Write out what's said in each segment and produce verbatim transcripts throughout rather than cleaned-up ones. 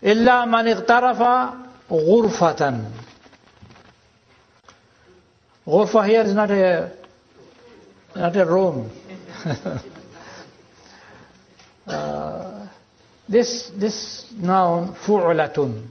إلا من اغترف غرفة. غرفة here is not a not a room. uh, this this noun fu'latun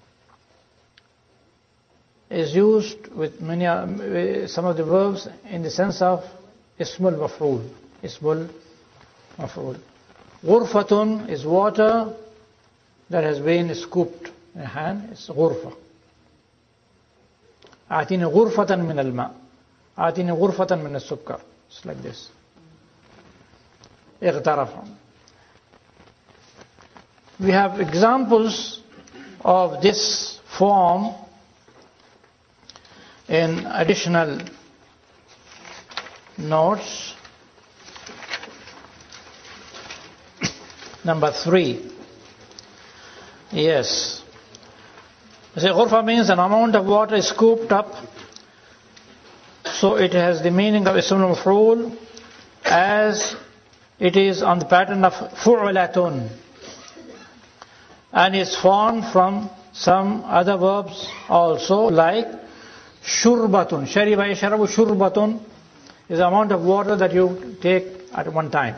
is used with many uh, some of the verbs in the sense of ismul maf'ul. Ismul maf'ul. Ghurfatun is water that has been scooped in a hand. It's ghurfa. آتيني غرفة من الماء. آتيني غرفة من السكر. It's like this. اغترف. We have examples of this form in additional notes. Number three. Yes. So ghurfa means an amount of water is scooped up, so it has the meaning of ismul maf'ul as it is on the pattern of fu'latun, and is formed from some other verbs also, like shurbatun. Shariba yashrabu shurbatun is the amount of water that you take at one time.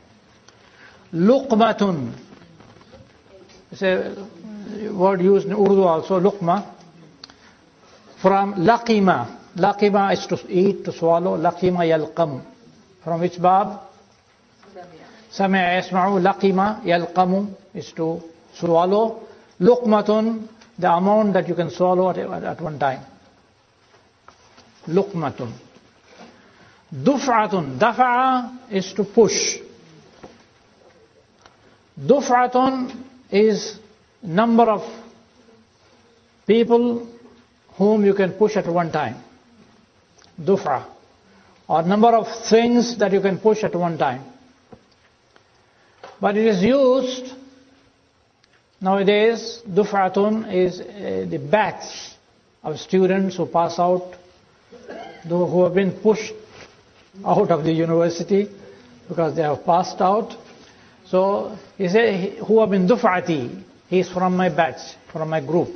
Luqmatun is a word used in Urdu also, luqma, from laqima. Laqima is to eat, to swallow. Laqima yalqam. From which bab? Sami'a yasma'u. Laqima yalqamu is to swallow. Luqmatun, the amount that you can swallow at, at one time. Luqmatun. Duf'atun. Dafa'a is to push. Duf'atun is number of people whom you can push at one time. Duf'a. Or number of things that you can push at one time. But it is used nowadays, duf'atun is uh, the batch of students who pass out, who have been pushed out of the university because they have passed out. So he said, who have been duf'ati. He is from my batch, from my group.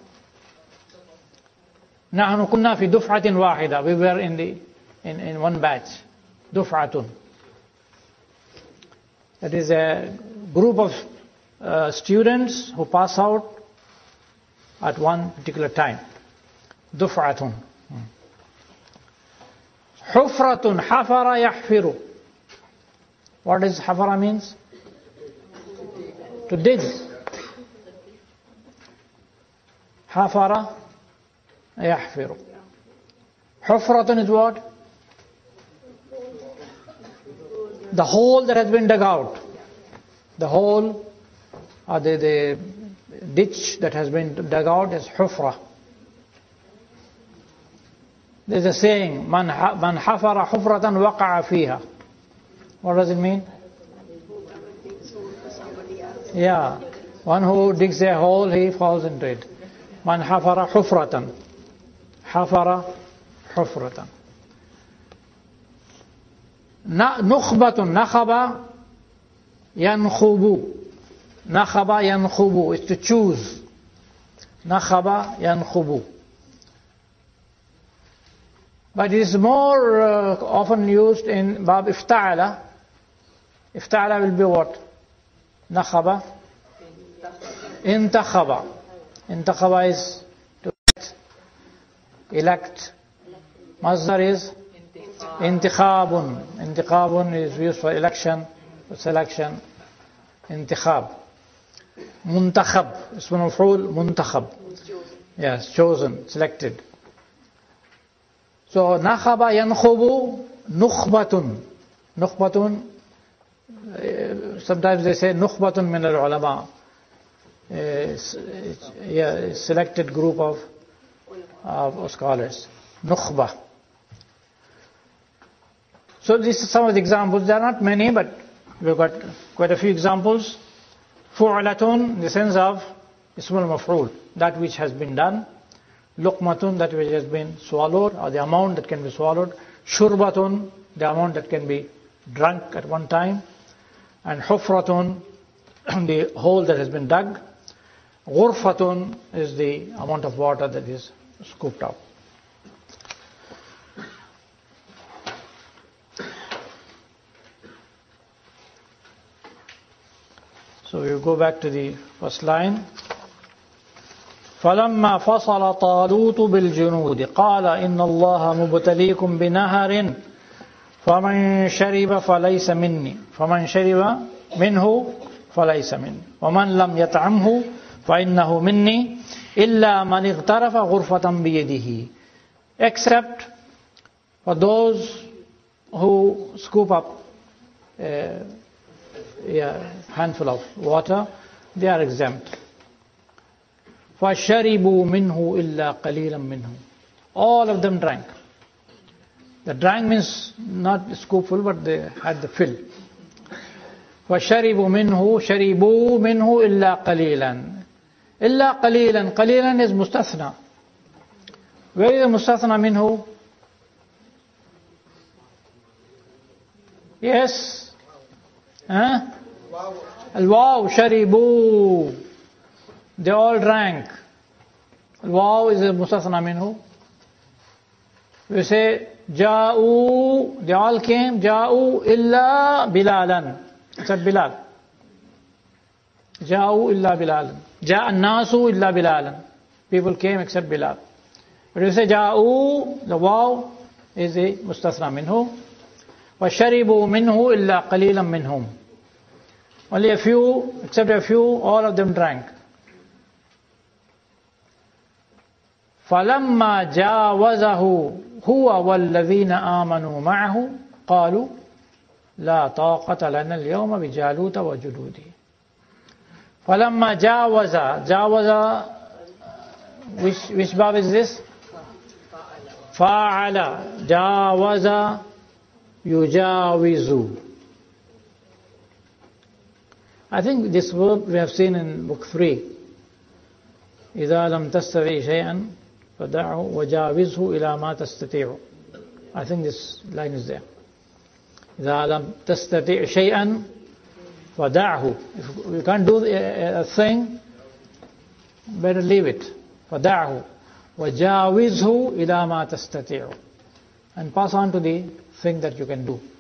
نحن كنا في دفعة واحدة. We were in the in, in one batch. دفعة. That is a group of uh, students who pass out at one particular time. دفعة. حفرة. حفر يحفر. What does حفر means? To dig. حفر يحفر. حفرة is what? The hole that has been dug out. The hole or the, the ditch that has been dug out is حفرة. There's a saying, من من حفر حفرة وقع فيها. What does it mean? Yeah, one who digs a hole, he falls into it. من حفر حفرة. حفر حفرة. نخبة. نخب ينخب. نخب ينخب is to choose. نخب ينخب. But it is more uh, often used in bab ifta'ala. Ifta'ala will be what? نخب. انتخب. انتخب is to elect. Masdar is intikhabun. Intikhabun is used for election, for selection. Intikhab. Muntakhab. Ismun maf'ul muntakhab. Yes, chosen, selected. So nakhaba yankhubu nukhbatun. Nukhbatun. Sometimes they say nukhbatun min al-ulama. Yeah, selected group of, of scholars. Nukhba. So these are some of the examples. There are not many, but we've got quite a few examples. Fu'latun, in the sense of ismul maf'ul, that which has been done. Luqmatun, that which has been swallowed, or the amount that can be swallowed. Shurbatun, the amount that can be drunk at one time. And hufratun, the hole that has been dug. Ghurfatun is the amount of water that is scooped up. So we go back to the first line. فَلَمَّا فَصَلَ طَالُوتُ بِالْجُنُودِ قَالَ إِنَّ اللَّهَ مُبْتَلِيكُم بِنَهَرٍ فَمَنْ شَرِبَ فَلَيْسَ مِنِّي فَمَنْ شَرِبَ مِنْهُ فَلَيْسَ مِنِّي وَمَنْ لَمْ يَطْعَمْهُ فَإِنَّهُ مِنِّي إِلَّا مَنِ اغْتَرَفَ غُرْفَةً بِيَدِهِ, except for those who scoop up a, a handful of water, they are exempt. فَشَرِبُوا مِنْهُ إِلَّا قَلِيلًا مِنْهُ, all of them drank. The drank means not scoopful, but they had the fill. فَشَرِبُوا مِنْهُ شَرِبُوا مِنْهُ إِلَّا قَلِيلًا. إِلَّا قَلِيلًا, قَلِيلًا is mustathna. Where is the mustathna minhu? Yes? Huh? Al-waw, sharibu. They all drank. Al-waw is the mustathna minhu. We say, ja'u, they all came, ja'u illa bilalan. Except Bilal. Ja'u illa bilalan. Ja'a nasu illa bilalan. People came except Bilal. But we say ja'u, the waw is the mustathna minhu. وَشَرِبُوا مِنْهُ إِلَّا قَلِيلًا مِنْهُمْ. Only a few, except a few, all of them drank. فَلَمَّا جَاوَزَهُ هُوَ وَالَّذِينَ آمَنُوا مَعَهُ قَالُوا لَا طَاقَةَ لَنَا الْيَوْمَ بِجَالُوتَ وَجُلُودِهِ. فَلَمَّا جَاوَزَ جَاوَزَ, which, which bab is this? فَعَلَ جَاوَزَ يُجَاوِزُ. I think this verb we have seen in book three. إِذَا لَمْ تَسْتَطِعْ شَيْئًا فَدَعْهُ وَجَاوِزْهُ إِلَى مَا تَسْتَطِيعُ. I think this line is there. إِذَا لَمْ تَسْتَطِعْ شَيْئًا فَدَعْهُ. If you can't do a, a thing, better leave it. فَدَعْهُ وَجَاوِزْهُ إِلَى مَا تَسْتَطِيعُ. And pass on to the thing that you can do.